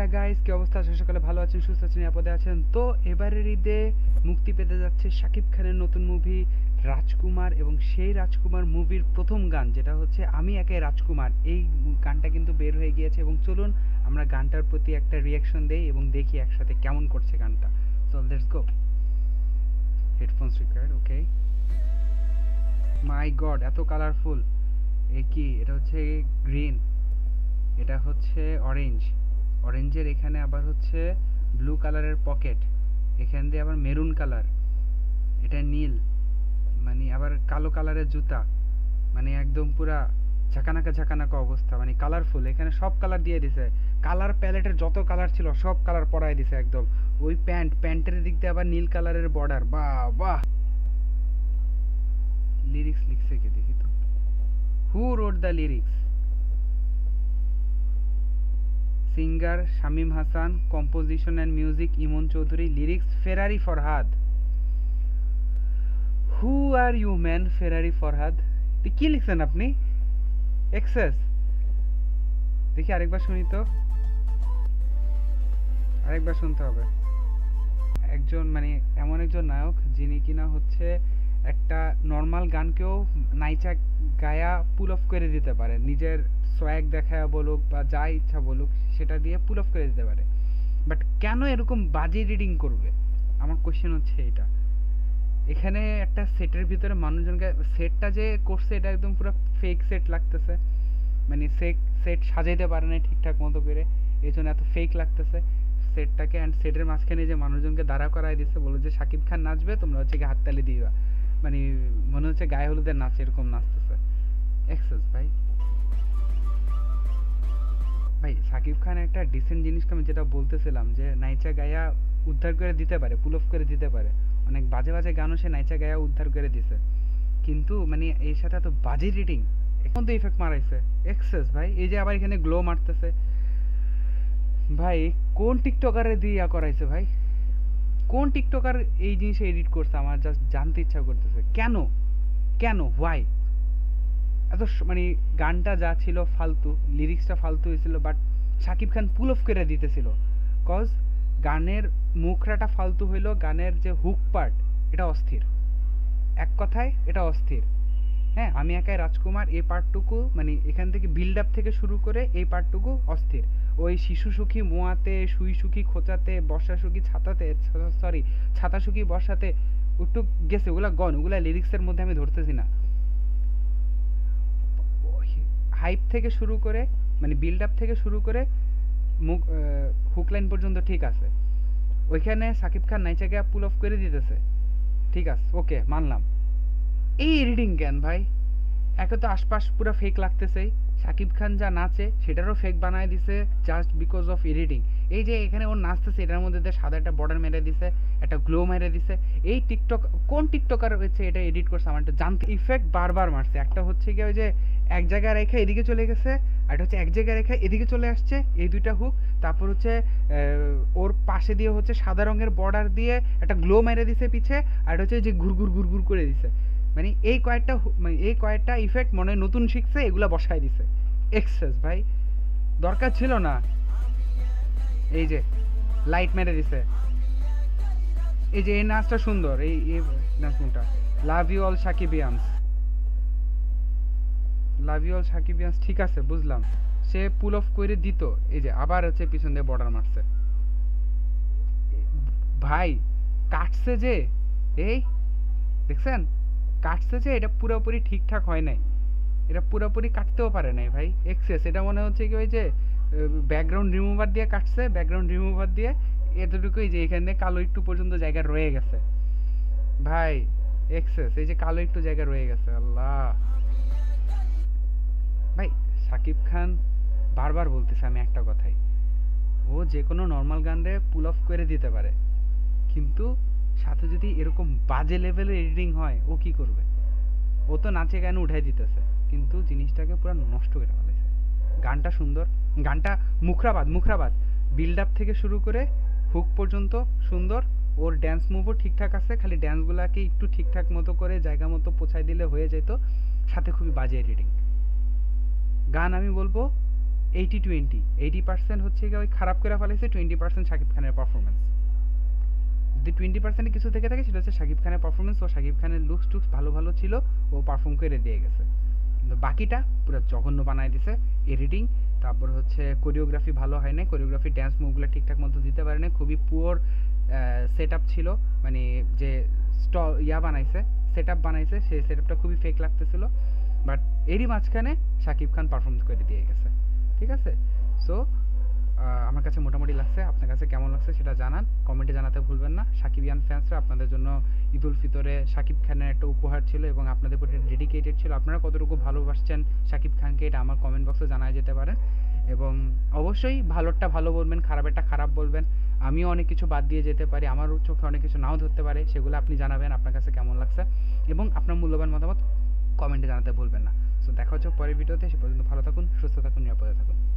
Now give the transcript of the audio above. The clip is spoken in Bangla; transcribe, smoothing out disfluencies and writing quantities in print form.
গাইস, কি অবস্থা? আশা সকালে ভালো আছেন, সুস্থ আছেন, নিরাপদে আছেন। তো এবারের ঈদে মুক্তি পেতে যাচ্ছে শাকিব খানের নতুন মুভি রাজকুমার, এবং সেই রাজকুমার মুভির প্রথম গান যেটা হচ্ছে আমি একাই রাজকুমার, এই গানটা কিন্তু বের হয়ে গিয়েছে। এবং চলুন আমরা গানটার প্রতি একটা রিয়াকশন দেই এবং দেখি একসাথে কেমন করছে গানটা। So let's go. Headphones required, okay. My god, এত কালারফুল! কি এটা হচ্ছে গ্রিন, এটা হচ্ছে অরেঞ্জ, অরেঞ্জের এখানে আবার হচ্ছে ব্লু কালারের পকেট, এখান দিয়ে আবার মেরুন কালার, এটা নীল, মানে আবার কালো কালারের জুতা, মানে একদম পুরা ঝাঁকানাকা ঝাঁকানাকা অবস্থা, মানে কালারফুল। এখানে সব কালার দিয়ে দিছে, কালার প্যালেটের যত কালার ছিল সব কালার পরায় দিছে একদম। ওই প্যান্টের দিক দিয়ে আবার নীল কালারের বর্ডার। বাহ বাহ! লিরিক্স লিখছে কে দেখি তো, who wrote the lyrics? Singer Shamim Hasan, composition and music Emon Chowdhury, lyrics Ferrari Farhad. Who are you man Ferrari Farhad? কি লিখছেন আপনি? এক্সেস দেখি, আরেকবার শুনি তো, আরেকবার শুনতে হবে। একজন মানে এমন একজন নায়ক যিনি কিনা হচ্ছে একটা নর্মাল গানকেও নাইচা গায়া পুল অফ করে দিতে পারে, নিজের সোয়াগ দেখায় বলুক বা যা ইচ্ছা বলুক সেটা দিয়ে পুল অফ করে দিতে পারে। বাট কেন এরকম বাজে রিডিং করবে? আমার কোশ্চেন হচ্ছে এটা। এখানে একটা সেটের ভিতরে মানুষজনকে, সেটটা যে করছে এটা একদম পুরো ফেক সেট লাগতেছে, মানে সেট সাজাইতে পারে না ঠিকঠাক মতো করে, এই জন্য এত ফেক লাগতেছে সেটটাকে। অ্যান্ড সেটের মাঝখানে যে মানুষজনকে দাঁড়া করায় দিচ্ছে, বলো যে শাকিব খান নাচবে, তোমরা হচ্ছে কি হাততালি দিবা, মানে মনে হচ্ছে গায়ে হলুদের নাচ এরকম নাচতেছে। এক্সেস ভাই, ভাই শাকিব খান একটা ডিসেন্ট জিনিসটা আমি যেটা বলতেছিলাম, যে নাইচা গায়া উদ্ধার করে দিতে পারে, পুল অফ করে দিতে পারে, অনেক বাজে বাজে গানও সে নাইচা গায়া উদ্ধার করে দিছে, কিন্তু মানে এর সাথে এত বাজে রিডিং এখন তো ইফেক্ট মারাইছে। এক্সেস ভাই, এই যে আবার এখানে গ্লো মারতেছে, ভাই কোন টিকটকারে দিয়ে করাইছে ভাই? কোন টিকটকার এই জিনিস এডিট করছে? আমার জাস্ট জানতে ইচ্ছা করতেছে কেন, কেন, হোয়াই? এত মানে গানটা যা ছিল ফালতু, লিরিক্সটা ফালতু হয়েছিল, but Shakib Khan pull off করে দিতেছিল। কজ গানের মুখরাটা ফালতু হইলো, গানের যে হুক পার্ট এটা অস্থির, এক কথায় এটা অস্থির। হ্যাঁ, আমি একাই রাজকুমার এই পার্টটুকু, মানে এখান থেকে বিল্ড আপ থেকে শুরু করে এই পার্টটুকু অস্থির। ওই শিশু সুখী মোয়াতে, সুই সুখী খোঁচাতে, বর্ষা সুখী ছাতাতে, সরি ছাতা সুখী বর্ষাতে একটু গেছে, ওগুলা গন, ওগুলা লিরিক্সের মধ্যে আমি ধরতেছি না। হাইপ থেকে শুরু করে, মানে বিল্ড আপ থেকে শুরু করে মুখ হুক লাইন পর্যন্ত ঠিক আছে, ওইখানে সাকিব খান নাইচা গিয়ে পুল অফ করে দিতেছে, ঠিক আছে, ওকে মানলাম। এই রিডিং কেন ভাই? একে তো আশপাশ পুরো ফেক লাগতেছে, শাকিব খান যা নাচে সেটারও ফেক বানায় দিছে জাস্ট বিকজ অফ এডিটিং। এই যে এখানে ওর নাচতেছে, এটার মধ্যে সাদা একটা বর্ডার মেরে দিছে, একটা গ্লো মেরে দিছে। এই টিকটক কোন টিকটকার হচ্ছে এটা এডিট করছে আমার একটু জানতে। ইফেক্ট বারবার মারছে, একটা হচ্ছে কি ওই যে এক জায়গায় রেখে এদিকে চলে গেছে, আর একটা হচ্ছে এক জায়গায় রেখে এদিকে চলে আসছে, এই দুইটা হুক। তারপর হচ্ছে ওর পাশে দিয়ে হচ্ছে সাদা রঙের বর্ডার দিয়ে একটা গ্লো মেরে দিছে পিছে, আর হচ্ছে যে ঘুরঘুর ঘুরঘুর করে দিছে, মানে এই কয়েকটা ইফেক্ট মনে হয় নতুন শিখছে, এগুলা বসায় দিছে। এক্সেস ভাই, দরকার ছিল না। এই যে লাইট মেরে দিছে, এই যে এই নাচটা সুন্দর, এই নাচটা love you all Shakibians, love you all Shakibians, ঠিক আছে বুঝলাম, সে পুল অফ করে দিত। এই যে আবার হচ্ছে পিছন দিয়ে বর্ডার মারছে, ভাই কাটছে যে, এই দেখছেন কাটছে যে, এটা পুরোপুরি ঠিকঠাক হয় নাই, এটা পুরোপুরি কাটতেও পারে নাই ভাই। এক্সেস, এটা মনে হচ্ছে কি ওই যে ব্যাকগ্রাউন্ড রিমুভার দিয়ে কাটছে, ব্যাকগ্রাউন্ড রিমুভার দিয়ে এতটুকুই, যে এখানে কালো একটু পর্যন্ত জায়গা রয়ে গেছে ভাই। এক্সেস, এই যে কালো একটু জায়গা রয়ে গেছে, আল্লাহ ভাই। শাকিব খান বারবার বলতেছে আমি একটা কথাই, ও যে কোনো নর্মাল গানরে পুল অফ করে দিতে পারে, কিন্তু সাথে যদি এরকম বাজে লেভেলের এডিটিং হয় ও কি করবে? ও তো নাচে গানে উঠাই দিতেছে, কিন্তু জিনিসটাকে পুরো নষ্ট করে ফেলেছে। গানটা সুন্দর, গানটা মুখরাবাদ বিল্ড আপ থেকে শুরু করে হুক পর্যন্ত সুন্দর, ওর ড্যান্স মুভও ঠিকঠাক আছে, খালি ড্যান্সগুলোকে একটু ঠিকঠাক মতো করে জায়গা মতো পৌঁছায় দিলে হয়ে যেত। সাথে খুবই বাজে এডিটিং। গান আমি বলবো 80% হচ্ছে গিয়ে ওই খারাপ করে ফেলেছে, 20% শাকিব খানের পারফরমেন্স। যদি 20% কিছু থেকে থাকে সেটা হচ্ছে শাকিব খানের পারফরমেন্স, ও শাকিব খানের লুকস টুকস ভালো ভালো ছিল, ও পারফর্ম করে দিয়ে গেছে। কিন্তু বাকিটা পুরো জঘন্য বানায় দিছে। এডিটিং, তারপর হচ্ছে কোরিওগ্রাফি ভালো হয় না, কোরিওগ্রাফি ড্যান্স মুভগুলো ঠিকঠাক মতো দিতে পারে না, খুবই পুয়ার সেট আপ ছিল, মানে যে বানাইছে, সেট আপ বানাইছে, সেই সেট আপটা খুবই ফেক লাগতেছিল। বাট এরই মাঝখানে শাকিব খান পারফর্ম করে দিয়ে গেছে। ঠিক আছে, সো আমার কাছে মোটামুটি লাগছে। আপনার কাছে কেমন লাগছে সেটা জানান, কমেন্টে জানাতে ভুলবেন না। সাকিবিয়ান ফ্যান্সরা, আপনাদের জন্য ঈদ উল ফিতরে শাকিব খানের একটা উপহার ছিল এবং আপনাদের প্রতি ডেডিকেটেড ছিল। আপনারা কতটুকু ভালোবাসছেন শাকিব খানকে এটা আমার কমেন্ট বক্সে জানায় যেতে পারেন। এবং অবশ্যই ভালোরটা ভালো বলবেন, খারাপেরটা খারাপ বলবেন। আমিও অনেক কিছু বাদ দিয়ে যেতে পারি, আমার চোখে অনেক কিছু নাও ধরতে পারে, সেগুলো আপনি জানাবেন আপনার কাছে কেমন লাগছে, এবং আপনার মূল্যবান মতামত কমেন্টে জানাতে ভুলবেন না। সো দেখা হচ্ছে পরের ভিডিওতে, সে পর্যন্ত ভালো থাকুন, সুস্থ থাকুন, নিরাপদে থাকুন।